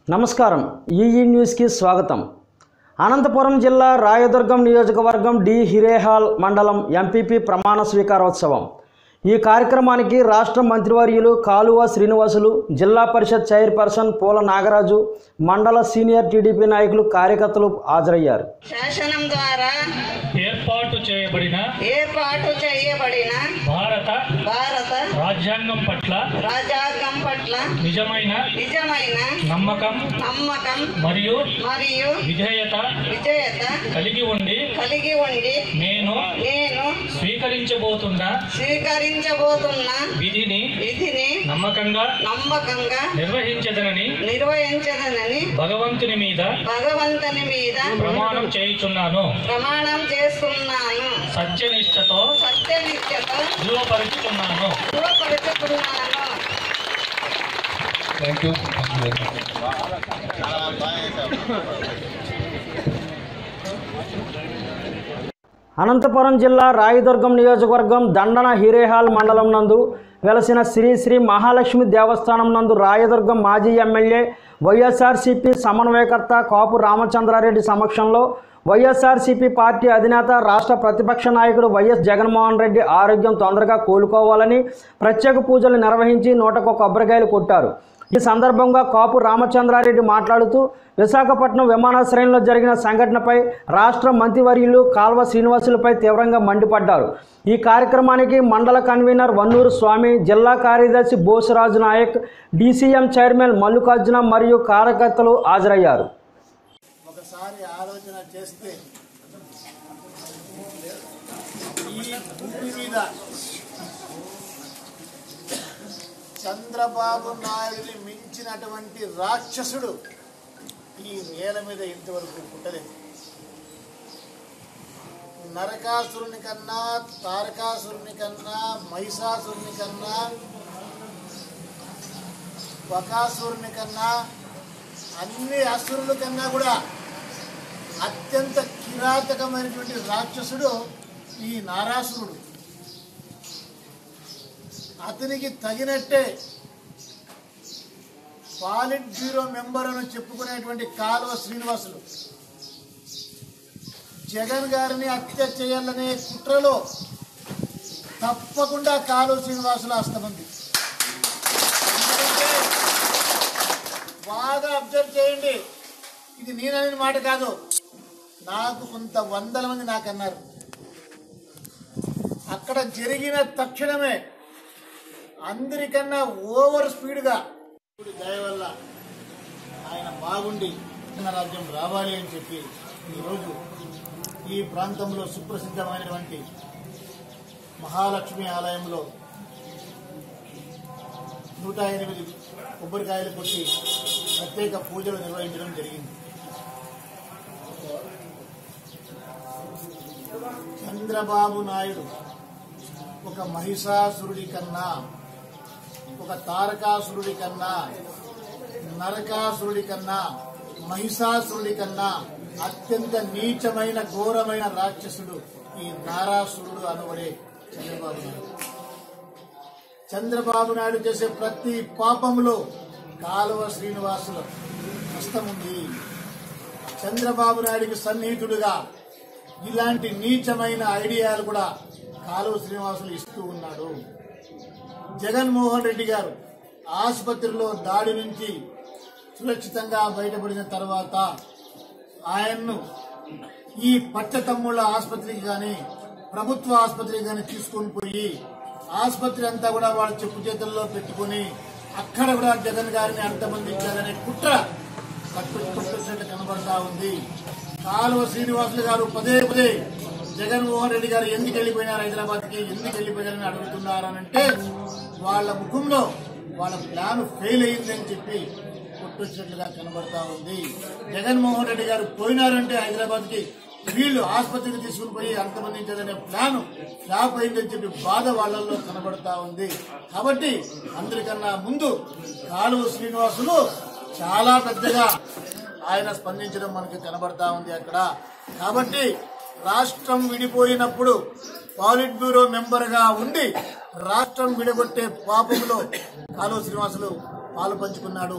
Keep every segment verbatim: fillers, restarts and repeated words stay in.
నమస్కారం EE news కి స్వాగతం. అనంతపురం జిల్లా రాయదుర్గం నియోజకవర్గం డి హిరేహాల్ మండలం ఎంపీపీ ప్రమాణ స్వీకారోత్సవం. ఈ కార్యక్రమానికి రాష్ట్ర మంత్రివర్యులు కాలువ శ్రీనివాసులు, జిల్లా పరిషత్ చైర్పర్సన్ పూల నాగరాజు, మండల సీనియర్ టీడీపీ నాయకులు, కార్యకర్తలు హాజరయ్యారు. శాసనం ద్వారా ఏర్పాటు చేయబడిన ఏర్పాటు చేయబడిన భారత భారత రాజ్యాంగం పట్ల రాజ్యాంగం పట్ల నిజమైన నిజమైన నమ్మకం నమ్మకం మరియు మరియు విధేయత విజేత కలిగి ఉండి కలిగి ఉండి నేను నేను స్వీకరించబోతున్న స్వీకరించబోతున్న విధిని విధిని నమ్మకంగా నమ్మకంగా నిర్వహించదనని నిర్వహించదనని భగవంతుని మీద భగవంతుని మీద ప్రమాణం చేయుచున్నాను. ప్రమాణం చేస్తున్నాను. సత్యనిష్టతో సత్యనిత్యతో ధృవపరుచుచున్నాను. ధృవపరుచుతున్నాను. Thank you. అనంతపురం జిల్లా రాయదుర్గం నియోజకవర్గం దండన హిరేహాల్ మండలం నందు వెలసిన శ్రీ శ్రీ మహాలక్ష్మి దేవస్థానం నందు రాయదుర్గం మాజీ ఎమ్మెల్యే వైఎస్ఆర్సీపీ సమన్వయకర్త కాపు రామచంద్రారెడ్డి సమక్షంలో వైఎస్ఆర్సీపీ పార్టీ అధినేత రాష్ట్ర ప్రతిపక్ష నాయకుడు వైఎస్ జగన్మోహన్ రెడ్డి ఆరోగ్యం తొందరగా కోలుకోవాలని ప్రత్యేక పూజలు నిర్వహించి నూటకు కొబ్బరికాయలు కొట్టారు. ఈ సందర్భంగా కాపు రామచంద్రారెడ్డి మాట్లాడుతూ విశాఖపట్నం విమానాశ్రయంలో జరిగిన సంఘటనపై రాష్ట్ర మంత్రివర్యులు కాల్వ శ్రీనివాసులపై తీవ్రంగా మండిపడ్డారు. ఈ కార్యక్రమానికి మండల కన్వీనర్ వన్నూరు స్వామి, జిల్లా కార్యదర్శి బోసురాజు నాయక్, డీసీఎం చైర్మన్ మల్లికార్జున మరియు కార్యకర్తలు హాజరయ్యారు. ఒకసారి ఆలోచన చేస్తే ఈ భూమి మీద చంద్రబాబు నాయుడిని మించినటువంటి రాక్షసుడు ఈ నేల మీద ఇంతవరకు పుట్టలేదు. నరకాసురుని కన్నా, తారకాసురుని కన్నా, మహిషాసురుని కన్నా, బకాసురుని కన్నా, అన్ని అసురుల కన్నా కూడా అత్యంత కిరాతకమైనటువంటి రాక్షసుడు ఈ నారాసురుడు. అతనికి తగినట్టే పాలిట్ బ్యూరో మెంబర్ అని చెప్పుకునేటువంటి కాలువ శ్రీనివాసులు జగన్ గారిని హత్య చేయాలనే కుట్రలో తప్పకుండా కాలువ శ్రీనివాసులు హస్తముంది. బాగా అబ్జర్వ్ చేయండి, ఇది నేననే మాట కాదు, నాకు కొంత వందల మంది నాకు అన్నారు. అక్కడ జరిగిన తక్షణమే అందరికన్నా ఓవర్ స్పీడ్గా దయ వల్ల ఆయన బాగుండి రాజ్యం రావాలి అని చెప్పి ఈరోజు ఈ ప్రాంతంలో సుప్రసిద్ధమైనటువంటి మహాలక్ష్మి ఆలయంలో నూట ఎనిమిది కొబ్బరికాయలు కొట్టి ప్రత్యేక పూజలు నిర్వహించడం జరిగింది. చంద్రబాబు నాయుడు ఒక మహిషాసురుడి కన్నా, ఒక తారకాసురుడి కన్నా, నరకాసురుడి కన్నా, మహిషాసురుడి కన్నా అత్యంత నీచమైన ఘోరమైన రాక్షసుడు ఈ నారాసురుడు అనబడే చంద్రబాబు నాయుడు. చంద్రబాబు నాయుడు చేసే ప్రతి పాపంలో కాలువ శ్రీనివాసుల హస్తముంది. చంద్రబాబు నాయుడికి సన్నిహితుడుగా ఇలాంటి నీచమైన ఐడియాలు కూడా కాలువ శ్రీనివాసులు ఇస్తూ ఉన్నాడు. జగన్మోహన్ రెడ్డి గారు ఆసుపత్రిలో దాడి నుంచి సురక్షితంగా బయటపడిన తర్వాత ఆయన్ను ఈ పచ్చతమ్ముళ్ల ఆసుపత్రికి కానీ, ప్రభుత్వ ఆసుపత్రికి కానీ తీసుకొని పోయి ఆసుపత్రి అంతా కూడా వాళ్ళ చెప్పు చేతుల్లో పెట్టుకుని అక్కడ కూడా జగన్ గారిని అంతమందించాలనే కుట్ర కట్టుకొచ్చినట్టు కనబడతా ఉంది. కాలువ శ్రీనివాసులు గారు పదే పదే జగన్మోహన్ రెడ్డి గారు ఎందుకు వెళ్ళిపోయినారు, హైదరాబాద్ కి ఎందుకు వెళ్ళిపోయారని అడుగుతున్నారనంటే వాళ్ళ ముఖంలో వాళ్ళ ప్లాన్ ఫెయిల్ అయిందని చెప్పి కొట్టొచ్చినట్లుగా కనబడతా ఉంది. జగన్మోహన్ రెడ్డి గారు పోయినారంటే హైదరాబాద్ కి వీళ్ళు ఆసుపత్రికి తీసుకుని పోయి అంతమందించాలనే ప్లాన్ ఫ్లాప్ అయిందని చెప్పి బాధ వాళ్లలో కనబడతా ఉంది. కాబట్టి అందరికన్నా ముందు కాలువ శ్రీనివాసులు చాలా పెద్దగా ఆయన స్పందించడం మనకి కనబడతా ఉంది అక్కడ. కాబట్టి రాష్ట్రం విడిపోయినప్పుడు పాలిట్ బ్యూరో మెంబర్ గా ఉండి రాష్ట్రం విడగొట్టే పాపంలో కాలువ శ్రీనివాసులు పాలు పంచుకున్నాడు.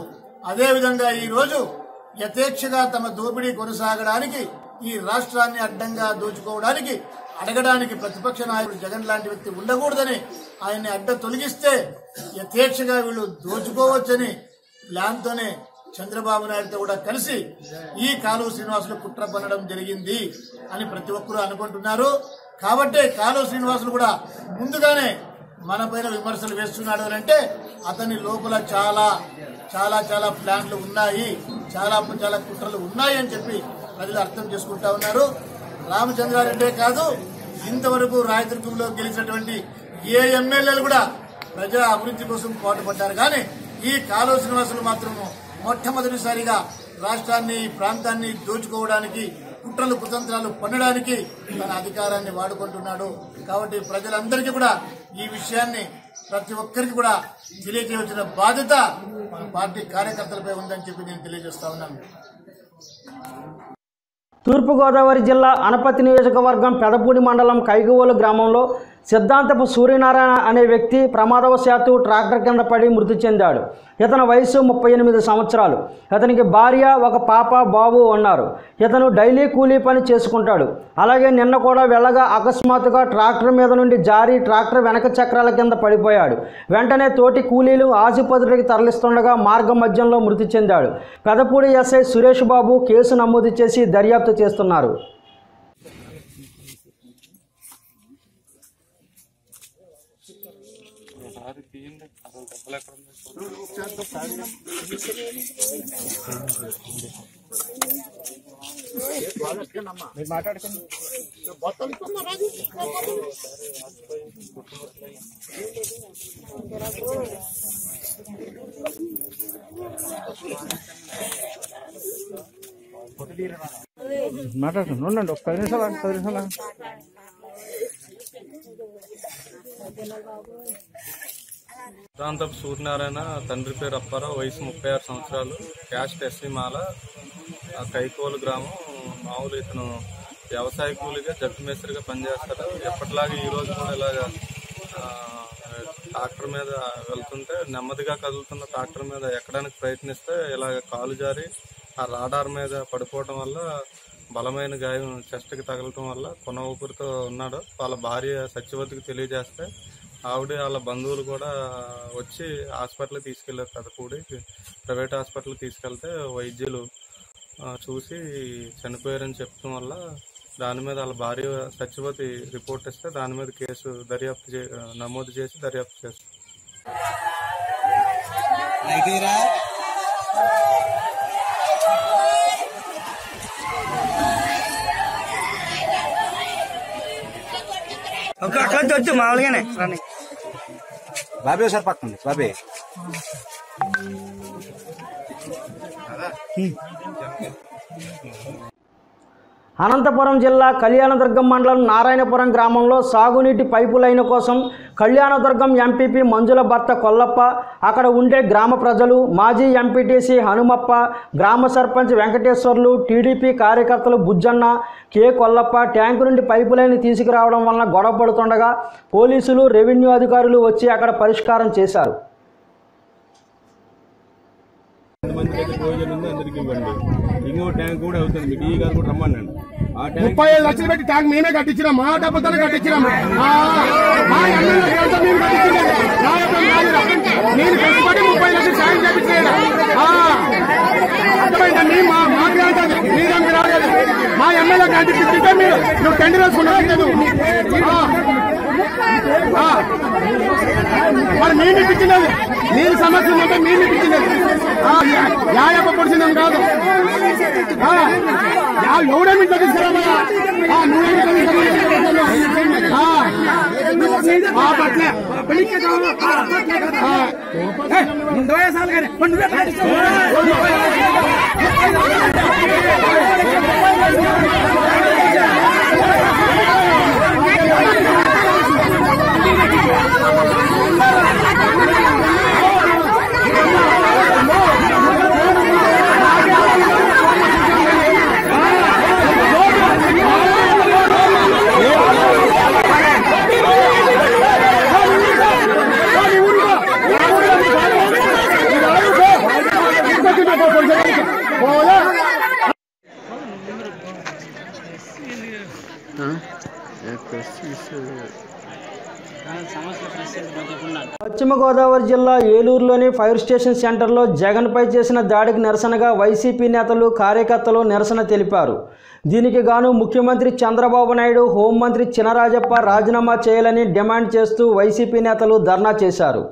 అదేవిధంగా ఈ రోజు యథేచ్ఛగా తమ దోపిడీ కొనసాగడానికి, ఈ రాష్ట్రాన్ని అడ్డంగా దోచుకోవడానికి, అడగడానికి ప్రతిపక్ష నాయకుడు జగన్ లాంటి వ్యక్తి ఉండకూడదని ఆయన్ని అడ్డ తొలగిస్తే యథేచ్ఛగా వీళ్ళు దోచుకోవచ్చని ప్లాన్తోనే చంద్రబాబు నాయుడుతో కూడా కలిసి ఈ కాలువ శ్రీనివాసులు కుట్ర పన్నడం జరిగింది అని ప్రతి ఒక్కరూ అనుకుంటున్నారు. కాబట్టి కాలువ శ్రీనివాసులు కూడా ముందుగానే మన పైన విమర్శలు వేస్తున్నాడు అని అంటే అతని లోపల చాలా చాలా చాలా ప్లాన్లు ఉన్నాయి, చాలా చాలా కుట్రలు ఉన్నాయి అని చెప్పి ప్రజలు అర్థం చేసుకుంటా ఉన్నారు. రామచంద్రారెడ్డే కాదు, ఇంతవరకు రాయదుర్గంలో గెలిచినటువంటి ఏ ఎమ్మెల్యేలు కూడా ప్రజా అభివృద్ధి కోసం పోటుపడ్డారు. కానీ ఈ కాలువ శ్రీనివాసులు మాత్రము మొట్టమొదటిసారిగా రాష్ట్రాన్ని, ప్రాంతాన్ని దోచుకోవడానికి, కుట్రలు కుతంత్రాలు పన్నడానికి తన అధికారాన్ని వాడుకుంటున్నాడు. కాబట్టి ప్రజలందరికీ కూడా ఈ విషయాన్ని ప్రతి ఒక్కరికి కూడా తెలియజేయవలసిన బాధ్యత మన పార్టీ కార్యకర్తలపై ఉందని చెప్పి నేను తెలియజేస్తా ఉన్నాను. తూర్పుగోదావరి జిల్లా అనపతి నియోజకవర్గం పెదపూడి మండలం కైగువోలు గ్రామంలో సిద్ధాంతపు సూర్యనారాయణ అనే వ్యక్తి ప్రమాదవశాత్తు ట్రాక్టర్ కింద పడి మృతి చెందాడు. ఇతని వయసు ముప్పై ఎనిమిది సంవత్సరాలు. ఇతనికి భార్య, ఒక పాప, బాబు ఉన్నారు. ఇతను డైలీ కూలీ పని చేసుకుంటాడు. అలాగే నిన్న కూడా వెళ్ళగా అకస్మాత్తుగా ట్రాక్టర్ మీద నుండి జారి ట్రాక్టర్ వెనక చక్రాల కింద పడిపోయాడు. వెంటనే తోటి కూలీలు ఆసుపత్రికి తరలిస్తుండగా మార్గ మధ్యంలో మృతి చెందాడు. పెదపూడి ఎస్ఐ సురేష్ బాబు కేసు నమోదు చేసి దర్యాప్తు చేస్తున్నారు. మాట్లాడుతున్నాను ఉండండి, ఒక పది నిమిషాలు పది నిమిషాలు సిద్ధాంతపు సూర్యనారాయణ, తండ్రి పేరు అప్పారావు, వయసు ముప్పై ఆరు సంవత్సరాలు, క్యాస్ట్ ఎస్సీ మాల, కైకోలు గ్రామం. మామూలు ఇతను వ్యవసాయ కూలీగా జట్టుమేసరిగా పనిచేస్తాడు. ఎప్పటిలాగా ఈ రోజు కూడా ఇలాగ ట్రాక్టర్ మీద వెళ్తుంటే నెమ్మదిగా కదులుతున్న ట్రాక్టర్ మీద ఎక్కడానికి ప్రయత్నిస్తే ఇలాగ కాలు జారి ఆ రాడార్ మీద పడిపోవడం వల్ల బలమైన గాయం చెస్ట్కి తగలటం వల్ల కొన ఊపిరితో ఉన్నాడు. వాళ్ళ భార్య సత్యవతికి తెలియజేస్తే ఆవిడ వాళ్ళ బంధువులు కూడా వచ్చి హాస్పిటల్కి తీసుకెళ్లారు. పెదపూడి ప్రైవేట్ హాస్పిటల్కి తీసుకెళ్తే వైద్యులు చూసి చనిపోయారని చెప్పడం వల్ల దాని మీద వాళ్ళ భార్య సత్యవతి రిపోర్ట్ ఇస్తే దాని మీద కేసు దర్యాప్తు నమోదు చేసి దర్యాప్తు చేస్తారు. వచ్చు మామూలుగానే బాబే సార్ పక్కన బాబే అనంతపురం జిల్లా కళ్యాణదుర్గం మండలం నారాయణపురం గ్రామంలో సాగునీటి పైపు లైన్ కోసం కళ్యాణదుర్గం ఎంపీపీ మంజుల భర్త కొల్లప్ప, అక్కడ ఉండే గ్రామ ప్రజలు, మాజీ ఎంపీటీసీ హనుమప్ప, గ్రామ సర్పంచ్ వెంకటేశ్వర్లు, టీడీపీ కార్యకర్తలు బుజ్జన్న, కె కొల్లప్ప ట్యాంకు నుండి పైపు లైన్ తీసుకురావడం వలన గొడవ పడుతుండగా పోలీసులు, రెవెన్యూ అధికారులు వచ్చి అక్కడ పరిష్కారం చేశారు. ఇంకో ట్యాంక్ కూడా అవుతుంది. మీకు ఈ గారు కూడా రమ్మన్నాను. ముప్పై ఐదు లక్షలు పెట్టి ట్యాంక్ మేమే కట్టించినాం, మా డబ్బుతో కట్టించినాం. నేను కష్టపడి ముప్పై లక్షలు సాయం చేపించలేదు. అర్థమైందండి, మా మా గ్రాంట్ అది మీ దానికి రాలేదు. మా ఎమ్మెల్యే గ్రాంట్ ఇప్పిస్తే మీరు నువ్వు టెండర్ వేసుకున్నావు. మరి మేము ఇప్పించినది, నీళ్ళు సమస్య ఉందంటే మేము ఇప్పించినది. యాయప్ప పొడిచినాం కాదు. ఎవడేమి తీసుకురామా నువ్వేమి పట్ల ముందు సార్లు కానీ పశ్చిమ గోదావరి జిల్లా ఏలూరులోని ఫైర్ స్టేషన్ సెంటర్లో జగన్పై చేసిన దాడికి నిరసనగా వైసీపీ నేతలు కార్యకర్తలు నిరసన తెలిపారు. దీనికి గాను ముఖ్యమంత్రి చంద్రబాబు నాయుడు, హోంమంత్రి చినరాజప్ప రాజీనామా చేయాలని డిమాండ్ చేస్తూ వైసీపీ నేతలు ధర్నా చేశారు.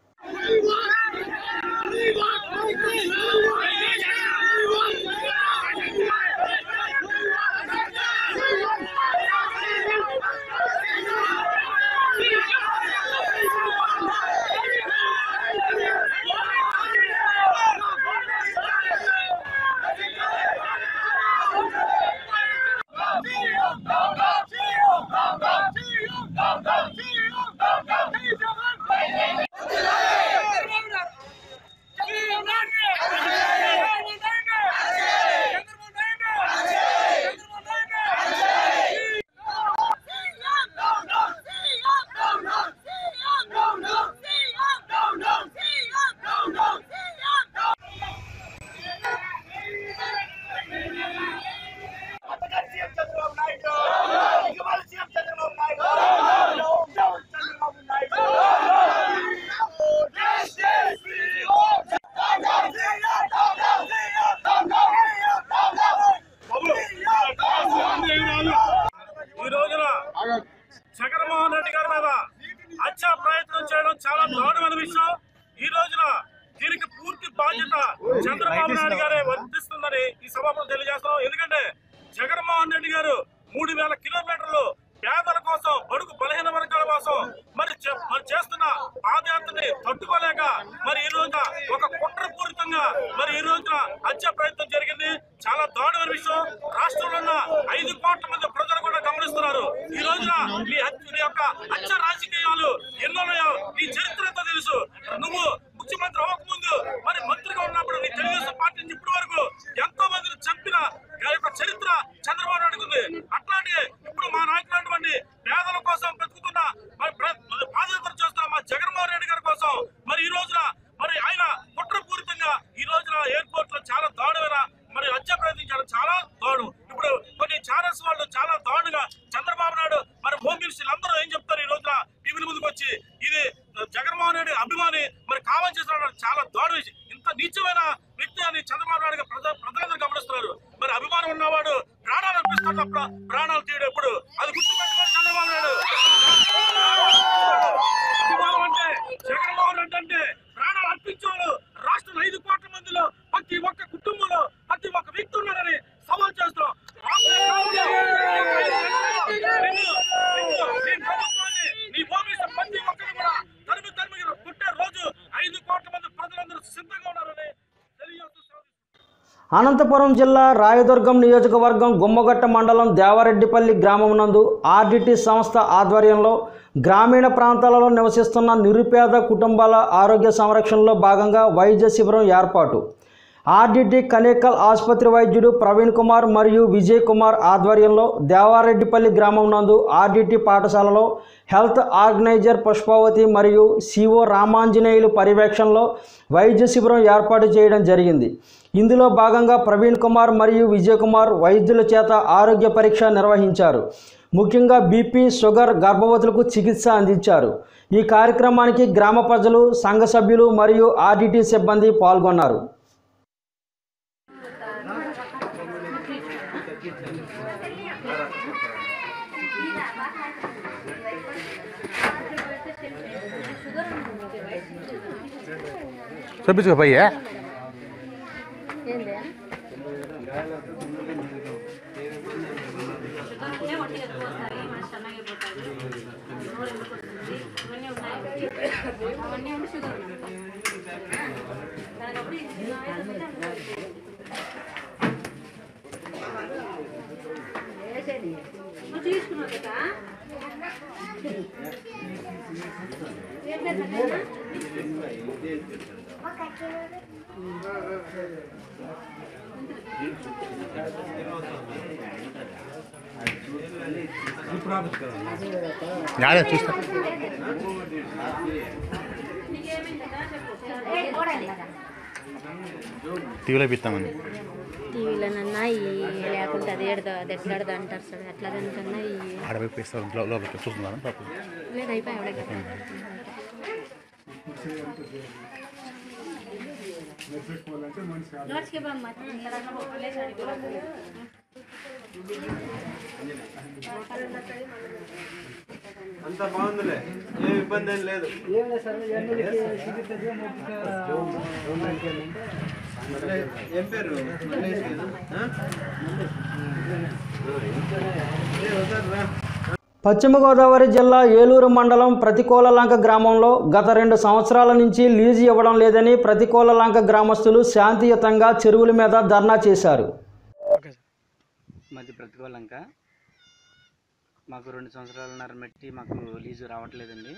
జగన్మోహన్ రెడ్డి గారి మీద హత్యా ప్రయత్నం చేయడం చాలా దారుణమైన విషయం. ఈ రోజున దీనికి పూర్తి బాధ్యత చంద్రబాబు నాయుడు గారే వర్తిస్తుందని ఈ సభలో తెలియజేస్తున్నాం. ఎందుకంటే జగన్మోహన్ రెడ్డి గారు మూడు వేల కిలోమీటర్లు పేదల కోసం, బడుగు బలహీన వర్గాల కోసం మరి మరి చేస్తున్న పాదయాత్రని తట్టుకోలేక మరి ఈ రోజున ఒక కుట్రపూరితంగా మరి ఈ రోజున హత్య ప్రయత్నం జరిగింది. చాలా దారుణమైన విషయం. రాష్ట్రంలో ఉన్న ఐదు కోట్ల మంది ప్రజలు కూడా గమనిస్తున్నారు. ఈ రోజున నీ నీ యొక్క హత్య రాజకీయాలు ఎన్నోన్నాయో నీ చరిత్రతో తెలుసు. నువ్వు ముఖ్యమంత్రి అవ్వకముందు మరి మంత్రిగా ఉన్నప్పుడు నీ తెలుగుదేశం పార్టీ నుంచి ఇప్పటి వరకు ఎంతో మందిని చంపిన యొక్క చరిత్ర చంద్రబాబు నాయుడుకు ఉంది. అట్లాంటి ఇప్పుడు మా నాయకులటువంటి పేదల కోసం బ్రతుకుతున్న పాదయాత్ర చేస్తున్న మా జగన్మోహన్ రెడ్డి గారి కోసం మరి ఈ రోజున మరి ఆయన కుట్రపూరితంగా ఈ రోజున ఎయిర్పోర్ట్ లో చాలా దారుణమైన మరి హత్య ప్రయత్నించడం చాలా దారుణం. ఇప్పుడు కొన్ని ఛానల్స్ వాళ్ళు చాలా దారుణంగా చంద్రబాబు నాయుడు మరి హోమ్ మినిస్టర్లు అందరూ ఏం చెప్తారు ఈ రోజున టీవీల ముందుకు వచ్చి ఇది జగన్మోహన్ రెడ్డి అభిమాని మరి కావం చేసిన చాలా దారుణ ఇంత నీచమైన వ్యక్తి అని చంద్రబాబు నాయుడు ప్రజ ప్రజలందరూ గమనిస్తున్నారు. మరి అభిమానం ఉన్నవాడు ప్రాణాలు అర్పిస్తాడు తప్ప ప్రాణాలు తీయడు ఎప్పుడు. అది గుర్తుపెట్టుకోవాలి చంద్రబాబు నాయుడు. అభిమానం అంటే జగన్మోహన్ రెడ్డి అంటే ప్రాణాలు అర్పించేవాడు. రాష్ట్రంలో ఐదు కోట్ల మందిలో ప్రతి ఒక్క కుటుంబంలో ప్రతి ఒక్క వ్యక్తి ఉన్నారని సవాల్ చేస్తున్నాం. నీ భూమి ప్రతి ఒక్కరు కూడా తరిమి తరిమి పుట్టే రోజు ఐదు కోట్ల మంది ప్రజలందరూ సిద్ధంగా ఉన్నారని తెలియజేస్తూ అనంతపురం జిల్లా రాయదుర్గం నియోజకవర్గం గుమ్మగట్ట మండలం దేవరెడ్డిపల్లి గ్రామం నందు ఆర్డిటి సంస్థ ఆధ్వర్యంలో గ్రామీణ ప్రాంతాలలో నివసిస్తున్న నిరుపేద కుటుంబాల ఆరోగ్య సంరక్షణలో భాగంగా వైద్య శిబిరం ఏర్పాటు. ఆర్డిటి కనేకల్ ఆసుపత్రి వైద్యుడు ప్రవీణ్ కుమార్ మరియు విజయ్ కుమార్ ఆధ్వర్యంలో దేవారెడ్డిపల్లి గ్రామం నందు ఆర్డిటి పాఠశాలలో హెల్త్ ఆర్గనైజర్ పుష్పావతి మరియు సిఓ రామాంజనేయులు పర్యవేక్షణలో వైద్య శిబిరం ఏర్పాటు చేయడం జరిగింది. ఇందులో భాగంగా ప్రవీణ్ కుమార్ మరియు విజయ్ కుమార్ వైద్యుల చేత ఆరోగ్య పరీక్ష నిర్వహించారు. ముఖ్యంగా బీపీ, షుగర్, గర్భవతులకు చికిత్స అందించారు. ఈ కార్యక్రమానికి గ్రామ ప్రజలు, సంఘ సభ్యులు మరియు ఆర్డిటి సిబ్బంది పాల్గొన్నారు. చూపించుకో పోయి చూస్తా టీవీలో పెడతామని టీవీలోనన్నా లేకుంటే అది ఎడదా అది ఎట్లాడదా అంటారు సార్. ఎట్లా తింటున్నా ఈ ఆడపై చూస్తున్నాను లేదు అయిపోయి అంత బాగుందిలే, ఏం ఇబ్బంది ఏం లేదు. ఏం పేరు? పశ్చిమ గోదావరి జిల్లా ఏలూరు మండలం ప్రతికూలలంక గ్రామంలో గత రెండు సంవత్సరాల నుంచి లీజు ఇవ్వడం లేదని ప్రతికూలలంక గ్రామస్తులు శాంతియుతంగా చెరువుల మీద ధర్నా చేశారు. మాది ప్రతికూలంక, మాకు రెండు సంవత్సరాలన్నర మట్టి మాకు లీజు రావట్లేదండి.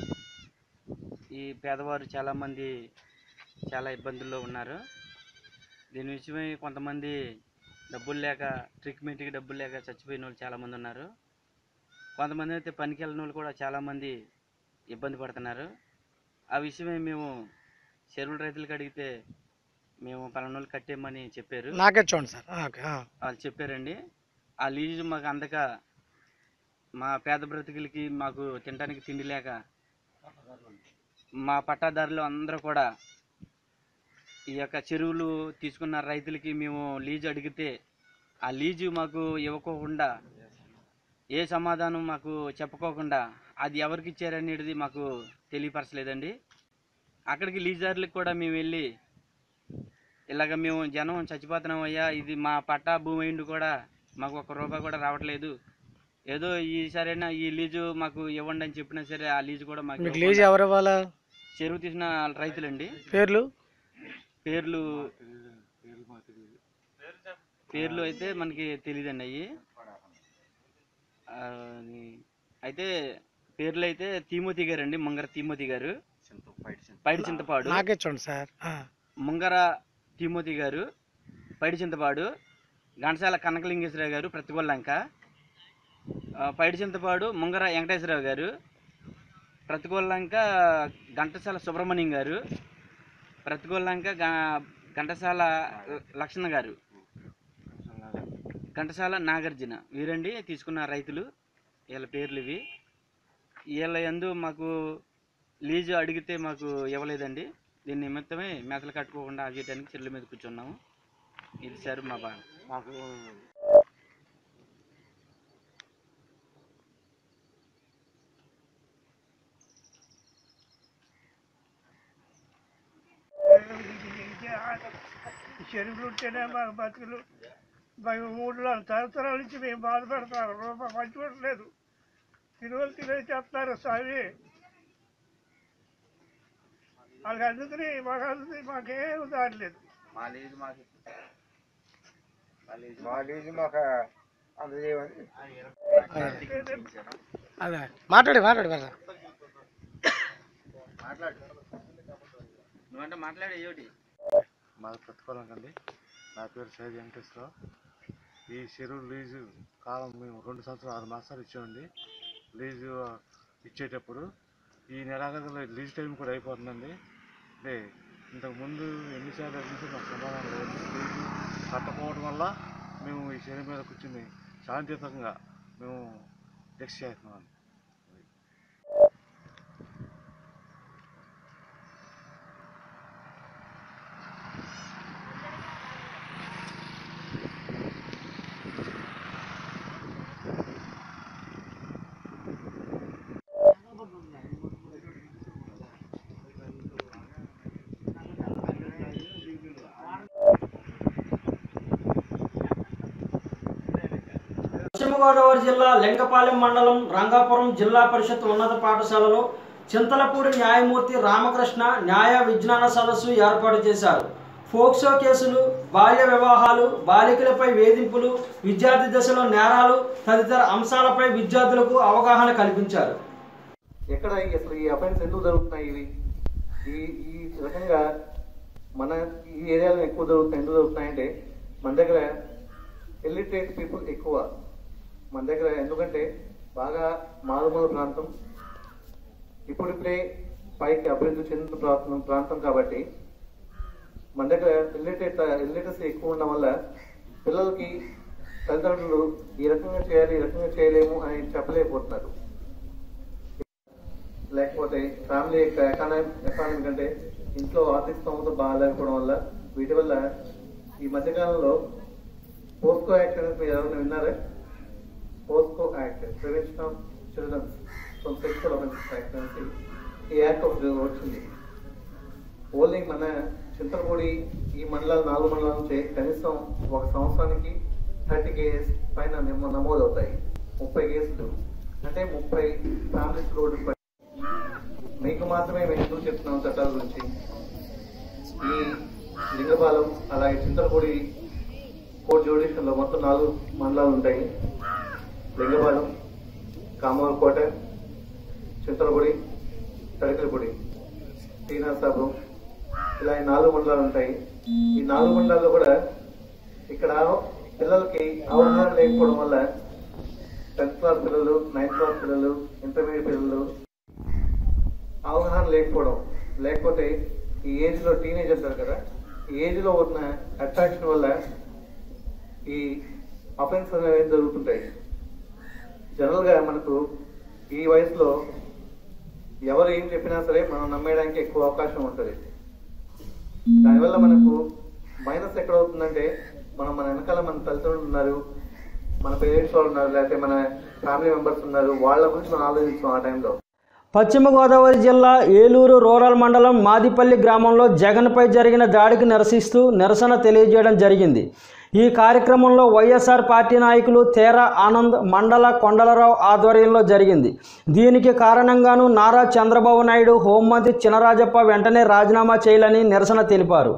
ఈ పేదవారు చాలామంది చాలా ఇబ్బందుల్లో ఉన్నారు. దీని విషయమై కొంతమంది డబ్బులు లేక ట్రీట్మెంట్కి డబ్బులు లేక చచ్చిపోయిన వాళ్ళు చాలామంది ఉన్నారు. కొంతమంది అయితే పనికి వెళ్ళిన వాళ్ళు కూడా చాలామంది ఇబ్బంది పడుతున్నారు. ఆ విషయమై మేము చెరువుల రైతులకు అడిగితే మేము పలానా వాళ్ళు కట్టేయమని చెప్పారు. నాకే చూడండి సార్, వాళ్ళు చెప్పారండి. ఆ లీజు మాకు అందక మా పేద బ్రతుకులకి మాకు తినడానికి తిండి లేక మా పట్టాదారులు అందరూ కూడా ఈ యొక్క చెరువులు తీసుకున్న రైతులకి మేము లీజు అడిగితే ఆ లీజు మాకు ఇవ్వకోకుండా, ఏ సమాధానం మాకు చెప్పుకోకుండా అది ఎవరికి ఇచ్చారనేది మాకు తెలియపరచలేదండి. అక్కడికి లీజర్లకు కూడా మేము వెళ్ళి ఇలాగ మేము జనం చచ్చిపోతున్నాం అయ్యా, ఇది మా పట్టా భూమి అయిండు కూడా మాకు ఒక రూపాయి కూడా రావట్లేదు, ఏదో ఈసారైనా ఈ లీజు మాకు ఇవ్వండి అని చెప్పినా సరే ఆ లీజు కూడా మాకు లీజు ఎవరు ఇవ్వాలా? చెరువు తీసిన రైతులండి. పేర్లు పేర్లు పేర్లు అయితే మనకి తెలియదండి. అయ్యి అయితే పేర్లు అయితే తిమోతి గారు అండి, ముంగర తిమోతి గారు, పైడి చింతపాడు. నాకే చూడండి సార్, ముంగర తిమోతి గారు, పైడి చింతపాడు. ఘంటసాల కనకలింగేశ్వరరావు గారు ప్రతికూలంక, పైడి చింతపాడు ముంగర వెంకటేశ్వరరావు గారు, ప్రతికూలంక ఘంటసాల సుబ్రహ్మణ్యం గారు, ప్రతికూలంక ఘంటసాల లక్ష్మణ గారు, ఘంటసాల నాగార్జున. వీరండి తీసుకున్న రైతులు. వీళ్ళ పేర్లు ఇవి. వీళ్ళ యందు మాకు లీజు అడిగితే మాకు ఇవ్వలేదండి. దీని నిమిత్తమే మేతలు కట్టుకోకుండా ఆగేయడానికి చెరువుల మీద కూర్చున్నాము. ఇది సార్ మా బాధ. మాకు చెరువులు ఉంటేనే మాకు బతుకులు. మేము మూడు తరతరాల నుంచి మేము బాధపడతారు, రూపాయి పంచుకోవట్లేదు. తిరువలు తినేసి చేస్తున్నారు స్వామి. వాళ్ళకి అందుకని మాకు అందుకని మాకేం దారి లేదు. మా లీజు మాకు మా లీజు మాకు అందజేయమని అదే మాట్లాడి మాట్లాడి మాట్లాడు నువ్వంటే మాట్లాడే ఏమిటి. మాది ప్రతికూలంకండి. నా పేరు సైద్ వెంకటేశ్వరరావు. ఈ చెరువు లీజు కాలం మేము రెండు సంవత్సరాలు ఆరు మాసాలు ఇచ్చామండి. లీజు ఇచ్చేటప్పుడు ఈ నెలాఖరులో లీజు టైం కూడా అయిపోతుందండి. అంటే ఇంతకుముందు ఎన్నిసార్లు అడిగితే మాకు సమాధానం లేదండి. లీజు కట్టకపోవడం వల్ల మేము ఈ చెరువు మీద కూర్చుని శాంతియుతంగా మేము దీక్ష చేస్తున్నాం. పశ్చిమ గోదావరి జిల్లా లింగపాలెం మండలం రంగాపురం జిల్లా పరిషత్ ఉన్నత పాఠశాలలో చింతలపూడి న్యాయమూర్తి రామకృష్ణ న్యాయ విజ్ఞాన సదస్సు ఏర్పాటు చేశారు. ఫోక్సో కేసులు, బాల్య వివాహాలు, బాలికలపై వేధింపులు, విద్యార్థి దశలో నేరాలు తదితర అంశాలపై విద్యార్థులకు అవగాహన కల్పించారు. ఎక్కడ అసలు ఈ అఫెన్స్ ఎందుకు జరుగుతున్నాయి, ఇవి ఈ ఈ రకంగా మన ఈ ఏరియాలో ఎక్కువ జరుగుతున్నాయి. ఎందుకు జరుగుతున్నాయంటే మన దగ్గర ఇల్లిటరేట్ పీపుల్ ఎక్కువ మన దగ్గర. ఎందుకంటే బాగా మారుమూల ప్రాంతం, ఇప్పుడిప్పుడే పైకి అభివృద్ధి చెందుతున్న ప్రాంతం ప్రాంతం కాబట్టి మన దగ్గర ఇల్లిటరేట్ ఇల్లిటరసీ ఎక్కువ ఉండడం వల్ల పిల్లలకి తల్లిదండ్రులు ఈ రకంగా చేయాలి ఈ రకంగా చేయలేము అని చెప్పలేకపోతున్నారు. లేకపోతే ఫ్యామిలీ యొక్క ఎకానమీ ఎకానమీ కంటే ఇంట్లో ఆర్థిక స్థోమత బాగాలేకపోవడం వల్ల వీటి వల్ల ఈ మధ్యకాలంలో పోస్కో యాక్ట్ అనేది మీరు ఎవరైనా విన్నారా? POCSO act, prevention of children from sexual offences act అనేది ఈ యాక్ట్ ఒకటి వచ్చింది. ఓన్లీ మన చింతలపూడి ఈ మండలాలు నాలుగు మండలాల నుంచి కనీసం ఒక సంవత్సరానికి థర్టీ కేసెస్ పైన నమోదు అవుతాయి. ముప్పై కేసులు అంటే ముప్పై ఫ్యామిలీస్ రోడ్డు. మీకు మాత్రమే మేము ఎందుకు చెప్తున్నాం చట్టాల గురించి. ఈ లింగపాలెం అలాగే చింతలపూడి కోర్ట్ జ్యుడిషియల్లో మొత్తం నాలుగు మండలాలు ఉంటాయి. లింగపాలెం, కామవరకోట, చింతలపూడి, తడికలపూడి, శ్రీనివాసపురం, ఇలా ఈ నాలుగు మండలాలు ఉంటాయి. ఈ నాలుగు మండలాల్లో కూడా ఇక్కడ పిల్లలకి అవగాహన లేకపోవడం వల్ల టెన్త్ క్లాస్ పిల్లలు, నైన్త్ క్లాస్ పిల్లలు, ఇంటర్మీడియట్ పిల్లలు అవగాహన లేకపోవడం, లేకపోతే ఈ ఏజ్ లో టీనేజ్ అంటారు కదా, ఈ ఏజ్ లో ఉన్న అట్రాక్షన్ వల్ల ఈ అఫెన్స్ అనేవి జరుగుతుంటాయి. జనరల్ గా మనకు ఈ వయసులో ఎవరు ఏం చెప్పినా సరే మనం నమ్మేయడానికి ఎక్కువ అవకాశం ఉంటుంది. దానివల్ల మనకు మైనస్ ఎక్కడ అవుతుందంటే మనం మన వెనకాల మన తల్లిదండ్రులు ఉన్నారు, మన పేరెంట్స్ వాళ్ళు ఉన్నారు, లేకపోతే మన ఫ్యామిలీ మెంబర్స్ ఉన్నారు, వాళ్ళ గురించి మనం ఆలోచిస్తాం ఆ టైంలో. పశ్చిమ గోదావరి జిల్లా ఏలూరు రూరల్ మండలం మాదిపల్లి గ్రామంలో జగన్పై జరిగిన దాడికి నిరసిస్తూ నిరసన తెలియజేయడం జరిగింది. ఈ కార్యక్రమంలో వైఎస్ఆర్ పార్టీ నాయకులు తేరా ఆనంద్, మండల కొండలరావు ఆధ్వర్యంలో జరిగింది. దీనికి కారణంగాను నారా చంద్రబాబు నాయుడు, హోంమంత్రి చినరాజప్ప వెంటనే రాజీనామా చేయాలని నిరసన తెలిపారు.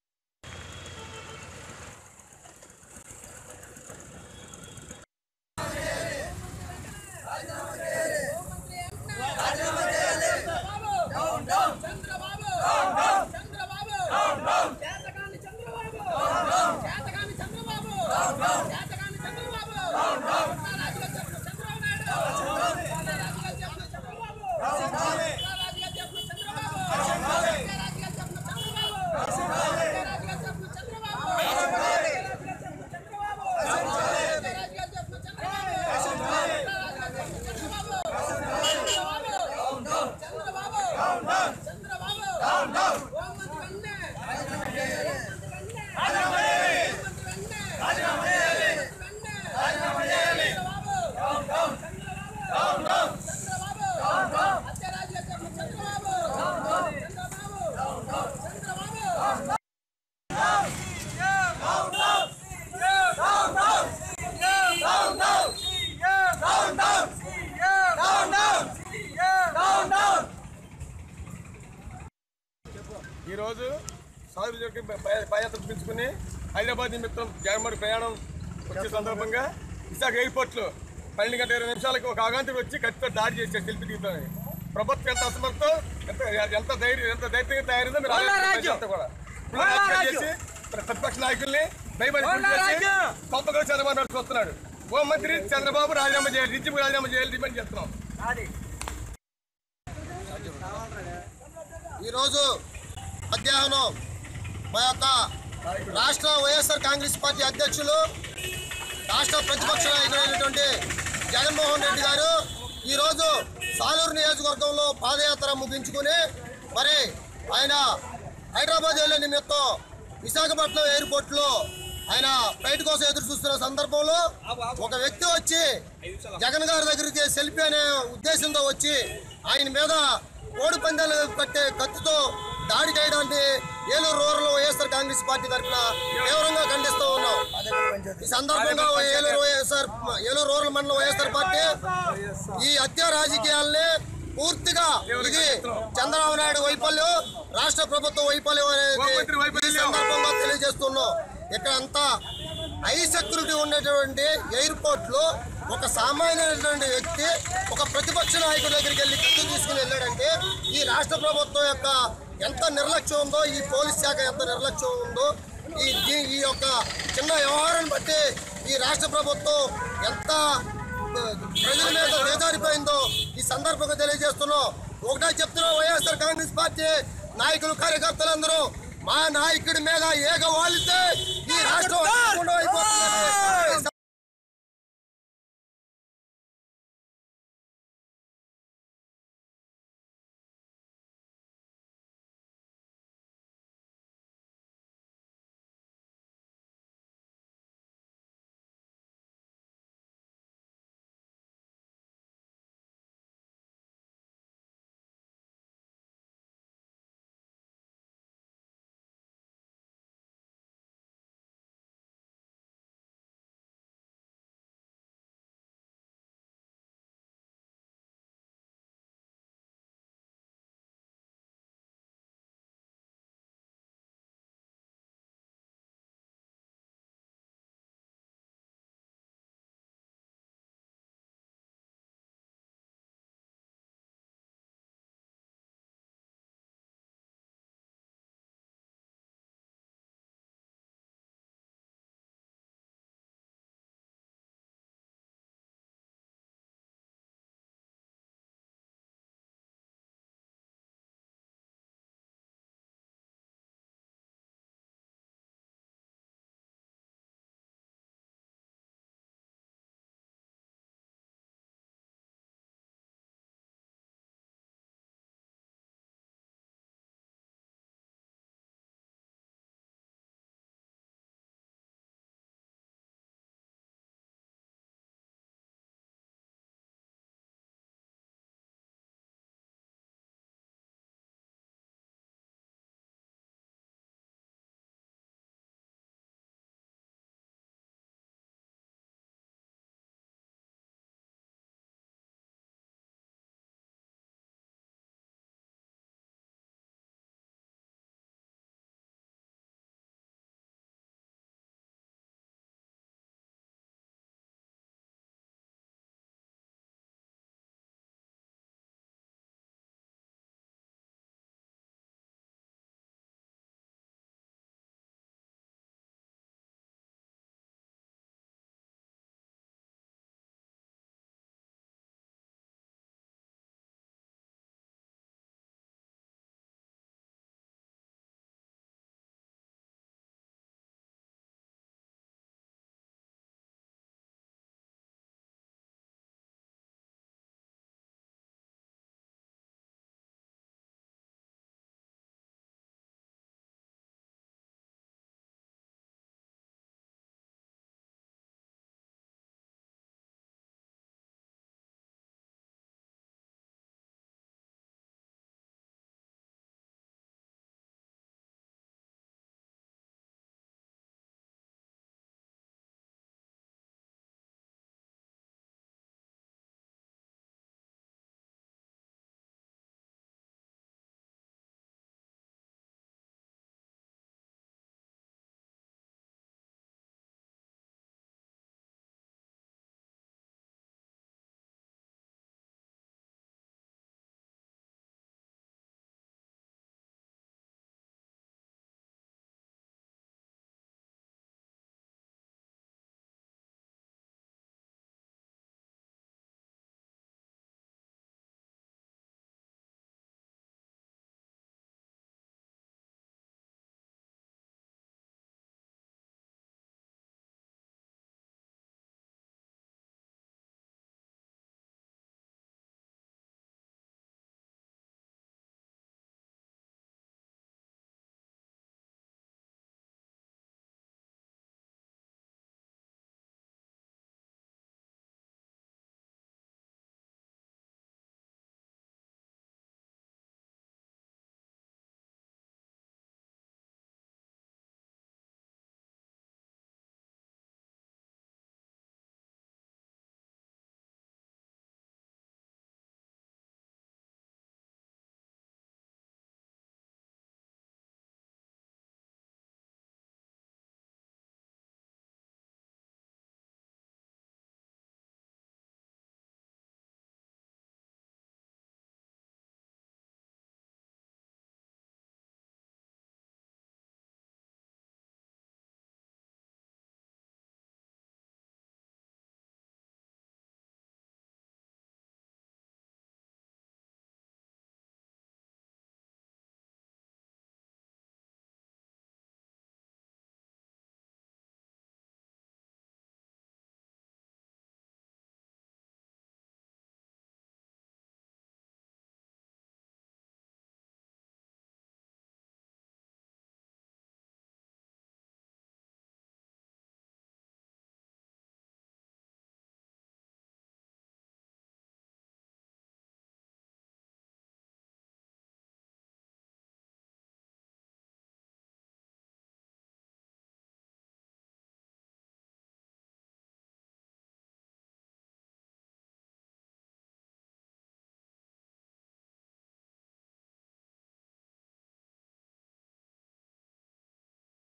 ఈరోజు సాగుకి పాదయాత్ర పిలుచుకుని హైదరాబాద్ నిమిత్తం జగన్మోహన్ ప్రయాణం వచ్చే సందర్భంగా విశాఖ ఎయిర్పోర్ట్లో పన్నెండు గంటల ఇరవై నిమిషాలకు ఒక ఆగాంతుడు వచ్చి కత్తితో దాడి చేశారు సెల్ఫీ దిగుతామని. ప్రభుత్వం ఎంత అసమర్థతో ఎంత ఎంత ధైర్యం ఎంత ధైర్యంగా తయారైందో మీరు ఆలోచించండి. కూడా చేసి ప్రతిపక్ష నాయకుల్ని భయపడి గొప్పగా చంద్రబాబు నాయుడు వస్తున్నాడు. హోంమంత్రి చంద్రబాబు రాజీనామా చేయాలి, రిజిమ్ రాజీనామా చేయాలి డిమాండ్ చేస్తున్నాం. ఈరోజు మధ్యాహ్నం మా యొక్క రాష్ట్ర వైఎస్ఆర్ కాంగ్రెస్ పార్టీ అధ్యక్షులు, రాష్ట్ర ప్రతిపక్ష నాయకుడైనటువంటి జగన్మోహన్ రెడ్డి గారు ఈరోజు సాలూరు నియోజకవర్గంలో పాదయాత్ర ముగించుకుని మరి ఆయన హైదరాబాద్ వెళ్ళే నిమిత్తం విశాఖపట్నం ఎయిర్పోర్ట్లో ఆయన ఫ్లైట్ కోసం ఎదురు చూస్తున్న సందర్భంలో ఒక వ్యక్తి వచ్చి జగన్ గారి దగ్గరికి సెల్ఫీ అనే ఉద్దేశంతో వచ్చి ఆయన మీద కోడి పందాలు కట్టే కత్తితో దాడి చేయడాన్ని Eluru rural YSR Congress party తరఫున తీవ్రంగా ఖండిస్తూ ఉన్నాం. ఈ సందర్భంగా ఏలూరు వైఎస్ఆర్ ఏలూరు రూరల్ మండలం వైఎస్ఆర్ పార్టీ ఈ హత్య రాజకీయాల్ని పూర్తిగా ఇది చంద్రబాబు నాయుడు వైఫల్యం, రాష్ట్ర ప్రభుత్వం వైఫల్యం అనేది ఈ సందర్భంగా తెలియజేస్తున్నాం. ఇక్కడ అంతా హై సెక్యూరిటీ ఉన్నటువంటి ఎయిర్పోర్ట్ లో ఒక సామాన్యమైనటువంటి వ్యక్తి ఒక ప్రతిపక్ష నాయకుడి దగ్గరికి వెళ్ళి కత్తి తీసుకుని వెళ్ళాడంటే ఈ రాష్ట్ర ప్రభుత్వం యొక్క ఎంత నిర్లక్ష్యం ఉందో, ఈ పోలీస్ శాఖ ఎంత నిర్లక్ష్యం ఉందో, ఈ ఈ యొక్క చిన్న వ్యవహారాన్ని బట్టి ఈ రాష్ట్ర ప్రభుత్వం ఎంత ప్రజల మీద వేదారిపోయిందో ఈ సందర్భంగా తెలియజేస్తున్నాం. ఒకటే చెప్తున్నాం, వైఎస్ఆర్ కాంగ్రెస్ పార్టీ నాయకులు కార్యకర్తలందరూ మా నాయకుడి మీద ఏగ వాలితే ఈ రాష్ట్రం అయిపోతుంది.